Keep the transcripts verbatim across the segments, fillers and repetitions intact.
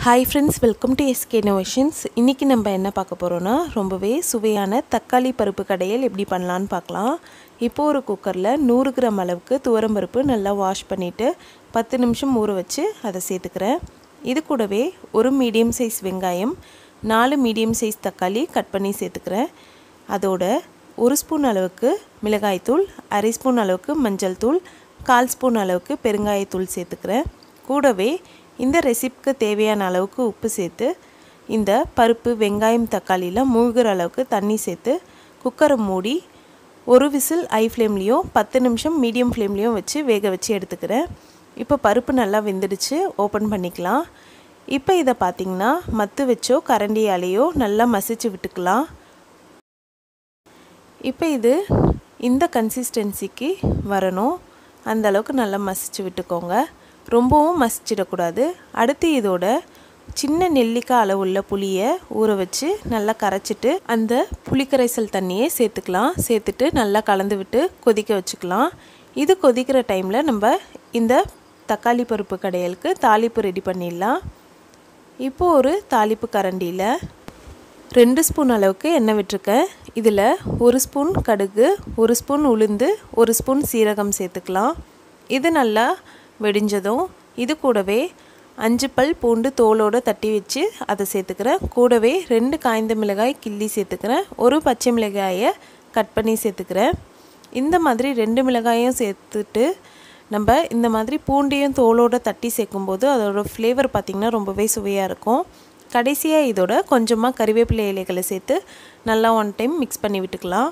Hi friends, welcome to S K Innovations. இன்னைக்கு நம்ம என்ன பார்க்க போறோம்னா ரொம்பவே சுவையான தக்காளி பருப்பு கடையல் எப்படி பண்ணலாம்னு பார்க்கலாம். இப்போ ஒரு குக்கர்ல நூறு கிராம் அளவுக்கு துவரம் பருப்பு நல்லா வாஷ் பண்ணிட்டு பத்து நிமிஷம் ஊற வச்சு அதை சேர்த்துக்கிறேன். இது கூடவே ஒரு மீடியம் சைஸ் வெங்காயம், நாலு மீடியம் சைஸ் தக்காளி கட் பண்ணி சேர்த்துக்கிறேன். அதோட ஒரு ஸ்பூன் அளவுக்கு மிளகாய் தூள், அரை ஸ்பூன் அளவுக்கு மஞ்சள் தூள், கால் ஸ்பூன் அளவுக்கு பெருங்காய தூள் சேர்த்துக்கிறேன். கூடவே இந்த ரெசிபிக்கு தேவையான அளவுக்கு உப்பு சேர்த்து இந்த பருப்பு வெங்காயம் தக்காளியில் மூழ்கிற அளவுக்கு தண்ணி சேர்த்து குக்கரை மூடி ஒரு விசில் ஹை ஃப்ளேம்லேயும் பத்து நிமிஷம் மீடியம் ஃப்ளேம்லேயும் வச்சு வேக வச்சு எடுத்துக்கிறேன். இப்போ பருப்பு நல்லா வெந்துடுச்சு, ஓப்பன் பண்ணிக்கலாம். இப்போ இதை பார்த்திங்கன்னா மத்து வச்சோ கரண்டியாலேயோ நல்லா மசிச்சு விட்டுக்கலாம். இப்போ இது இந்த கன்சிஸ்டன்சிக்கு வரணும், அந்த அளவுக்கு நல்லா மசிச்சு விட்டுக்கோங்க. ரொம்பவும் மசிச்சிடக்கூடாது. அடுத்து இதோட சின்ன நெல்லிக்காய் அளவுள்ள புளியை ஊற வச்சு நல்லா கரைச்சிட்டு அந்த புளிக்கரைசல் தண்ணியை சேர்த்துக்கலாம். சேர்த்துட்டு நல்லா கலந்து விட்டு கொதிக்க வச்சுக்கலாம். இது கொதிக்கிற டைமில் நம்ம இந்த தக்காளி பருப்பு கடையலுக்கு தாளிப்பு ரெடி பண்ணிடலாம். இப்போது ஒரு தாளிப்பு கரண்டியில் ரெண்டு ஸ்பூன் அளவுக்கு எண்ணெய் விட்டுருக்கேன். இதில் ஒரு ஸ்பூன் கடுகு, ஒரு ஸ்பூன் உளுந்து, ஒரு ஸ்பூன் சீரகம் சேர்த்துக்கலாம். இது நல்லா வெடிஞ்சதும் இது கூடவே அஞ்சு பல் பூண்டு தோலோடு தட்டி வச்சு அதை சேர்த்துக்கிறேன். கூடவே ரெண்டு காய்ந்த மிளகாய் கிள்ளி சேர்த்துக்கிறேன். ஒரு பச்சை மிளகாயை கட் பண்ணி சேர்த்துக்கிறேன். இந்த மாதிரி ரெண்டு மிளகாயும் சேர்த்துட்டு நம்ம இந்த மாதிரி பூண்டையும் தோலோடு தட்டி சேர்க்கும்போது அதோட ஃப்ளேவர் பார்த்திங்கன்னா ரொம்பவே சுவையாக இருக்கும். கடைசியாக இதோட கொஞ்சமாக கறிவேப்பிலை இலைகளை சேர்த்து நல்லா ஒன் டைம் மிக்ஸ் பண்ணி விட்டுக்கலாம்.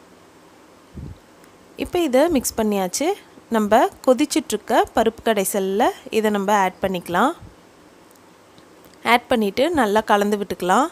இப்போ இதை மிக்ஸ் பண்ணியாச்சு. நம்ம கொதிச்சிட்ருக்க பருப்பு கடைசலில் இதை நம்ம ஆட் பண்ணிக்கலாம். ஆட் பண்ணிவிட்டு நல்லா கலந்து விட்டுக்கலாம்.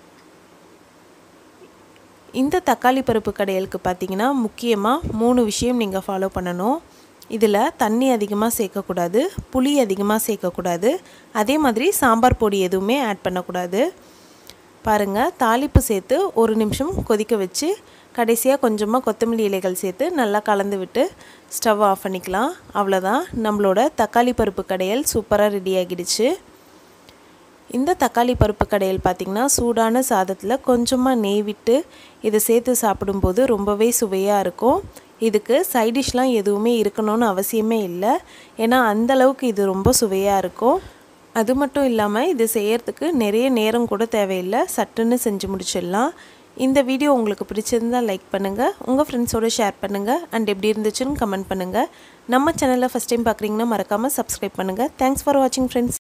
இந்த தக்காளி பருப்பு கடையலுக்கு பார்த்திங்கன்னா முக்கியமாக மூணு விஷயம் நீங்கள் ஃபாலோ பண்ணணும். இதில் தண்ணி அதிகமாக சேர்க்கக்கூடாது, புளி அதிகமாக சேர்க்கக்கூடாது, அதே மாதிரி சாம்பார் பொடி எதுவுமே ஆட் பண்ணக்கூடாது. பாருங்கள், தாளிப்பு சேர்த்து ஒரு நிமிஷம் கொதிக்க வச்சு கடைசியாக கொஞ்சமாக கொத்தமல்லி இலைகள் சேர்த்து நல்லா கலந்து விட்டு ஸ்டவ் ஆஃப் பண்ணிக்கலாம். அவ்வளோதான், நம்மளோட தக்காளி பருப்பு கடையல் சூப்பராக ரெடி ஆகிடுச்சு. இந்த தக்காளி பருப்பு கடையல் பார்த்திங்கன்னா சூடான சாதத்தில் கொஞ்சமாக நெய் விட்டு இதை சேர்த்து சாப்பிடும்போது ரொம்பவே சுவையாக இருக்கும். இதுக்கு சைடிஷ்லாம் எதுவுமே இருக்கணும்னு அவசியமே இல்லை, ஏன்னா அந்தளவுக்கு இது ரொம்ப சுவையாக இருக்கும். அது மட்டும் இல்லாமல் இது செய்யறதுக்கு நிறைய நேரம் கூட தேவையில்லை, சட்டுன்னு செஞ்சு முடிச்சிடலாம். இந்த வீடியோ உங்களுக்கு பிடிச்சிருந்தால் லைக் பண்ணுங்கள், உங்கள் ஃப்ரெண்ட்ஸோடு ஷேர் பண்ணுங்கள், அண்ட் எப்படி இருந்துச்சுன்னு கமெண்ட் பண்ணுங்கள். நம்ம சேனலில் ஃபஸ்ட் டைம் பார்க்குறீங்கன்னா மறக்காமல் சப்ஸ்கிரைப் பண்ணுங்கள். தேங்க்ஸ் ஃபார் வாட்சிங் ஃப்ரெண்ட்ஸ்.